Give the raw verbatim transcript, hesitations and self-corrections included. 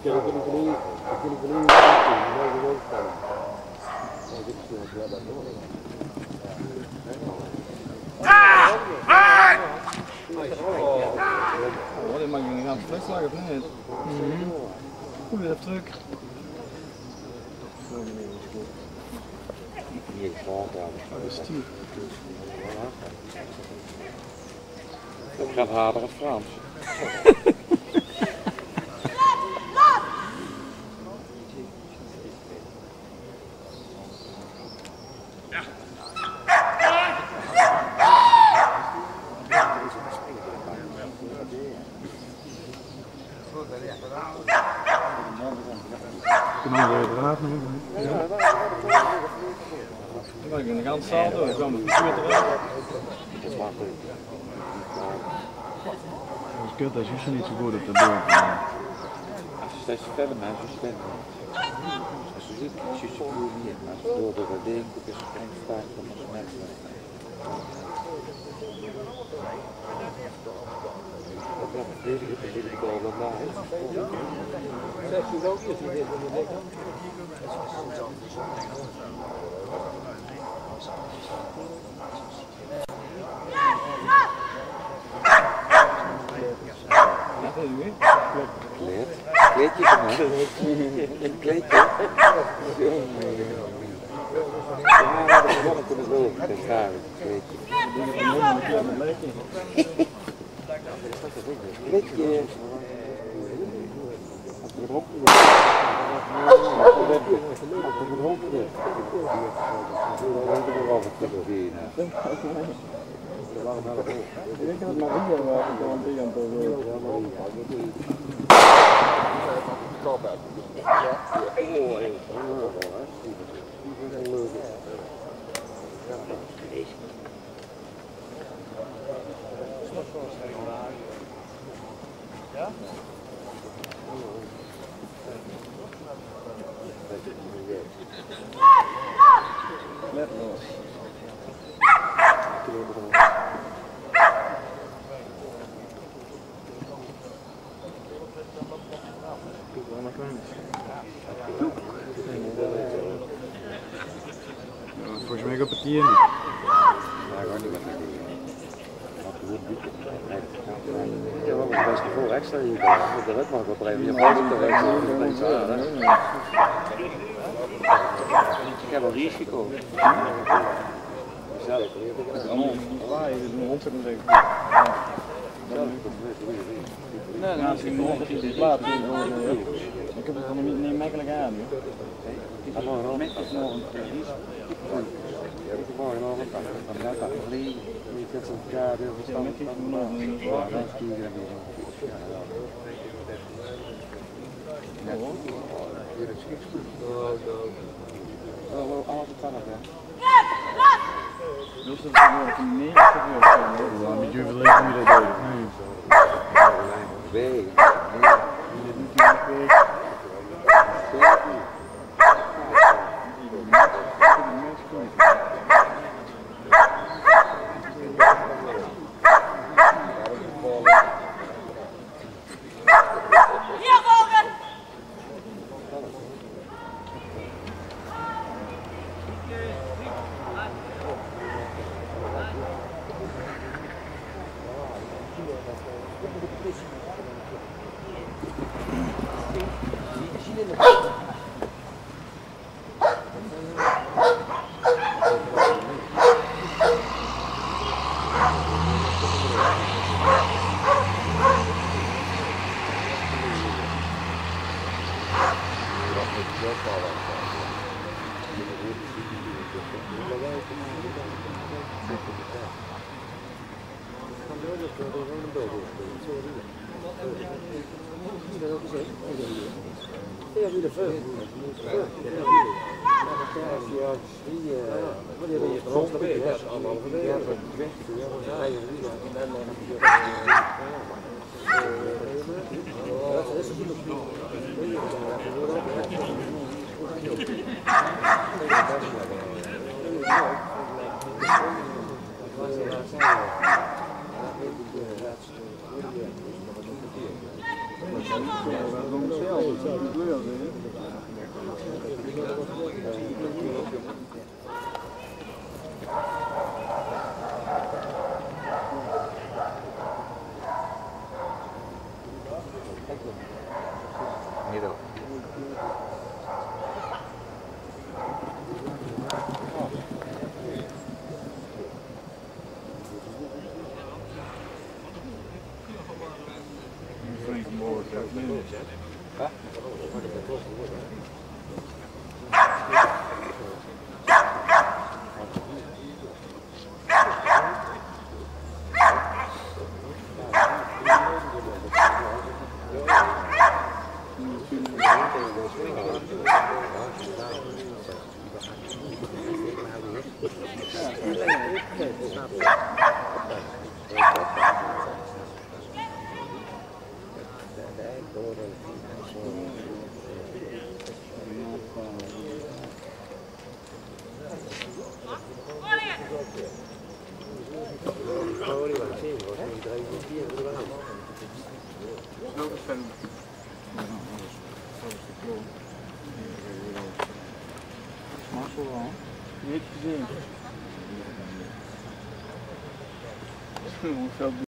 Oh, dit mag je niet aan het vastleggen of niet? Goed weer op terug. Hier gewoon trouwens. Dat gaat harder dan Frans. Dan ben ik in de ganse zaal door, ik kwam er verkeerd eruit. Dat is kut, dat is juist niet zo goed op de boord. Als je steeds verder naar zo stemmen. Als je ziet, als je zo goed niet, als je door de ding, is er geen vaak van ons mensen. Dat is een verdediger, dat is al dan na. Zeg je ook eens in dit moment? Kleed. Kleedje van mij. Een kleedje. Ja, dat is wel een kunnen lopen. Dat is raar, een kleedje. Kleedje. Als er een honkje is. Als er een honkje is. Dan hebben we wel wat te zien. Ik denk dat het Maria was, ik kan het aan het Ja? Let los. Volgens mij op het hier niet. Ja, gewoon niet wat ik ja, maar het best voor extra hier kan. Dat lukt maar op een gegeven moment. Je moet er extra doen, dat is waar, hè? Ik heb al risico. Zelf. Dat is allemaal laai, dit is een ontzettend leuk. Nee, dat is een ontzettend plaat. Ik heb het gewoon niet, niet makkelijk aan. Dat is nog een mooi nog. Dan gaat dat vliegen. Je kunt zo'n kaart heel verstandig van. Ja, dan skiën we niet. Ja, hoor. Hier is iets goed. Oh, alles op vanaf, ja. Dus dat is gewoon niet serieus. Dan moet je overleggen hoe je dat doet. Nee. Nee. Nee, dat snap ik. Niet gezien. Hoeveel